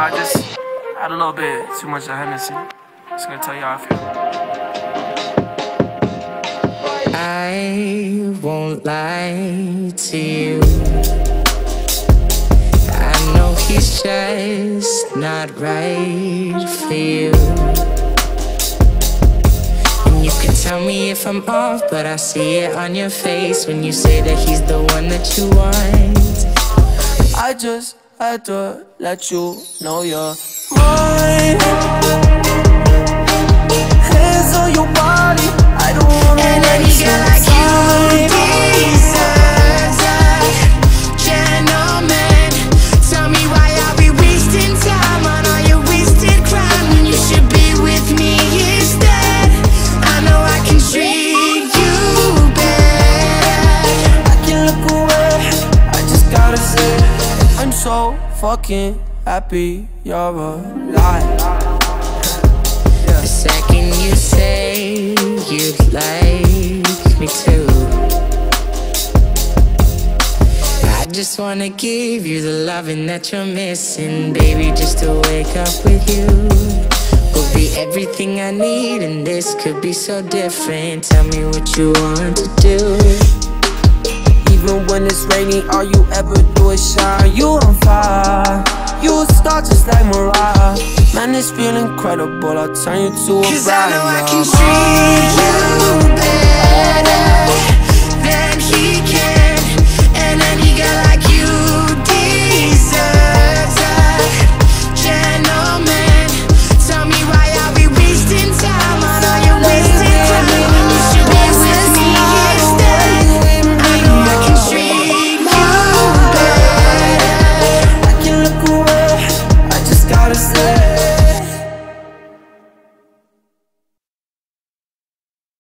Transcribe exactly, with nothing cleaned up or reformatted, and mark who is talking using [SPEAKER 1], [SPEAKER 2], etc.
[SPEAKER 1] I just had a little bit too much of Hennessy. Just gonna tell you how I feel.
[SPEAKER 2] I won't lie to you. I know he's just not right for you. And you can tell me if I'm off, but I see it on your face when you say that he's the one that you want.
[SPEAKER 1] I just had to let you know you're mine. Hands on your body, I don't wanna
[SPEAKER 2] and any girl like you deserves a gentleman. Tell me why I'll be wasting time on all your wasted crime when you should be with me instead. I know I can treat you better.
[SPEAKER 1] I can look away, I just gotta say I'm so fucking happy you're alive.
[SPEAKER 2] The second you say you'd like me too, I just wanna give you the loving that you're missing, baby. Just to wake up with you will be everything I need, and this could be so different. Tell me what you want to do.
[SPEAKER 1] Even when it's raining, all you ever do is shine. You on fire, you a star just like Mariah. Man, this feel incredible, I'll turn you to a bride.
[SPEAKER 2] Cause I know I can treat you better.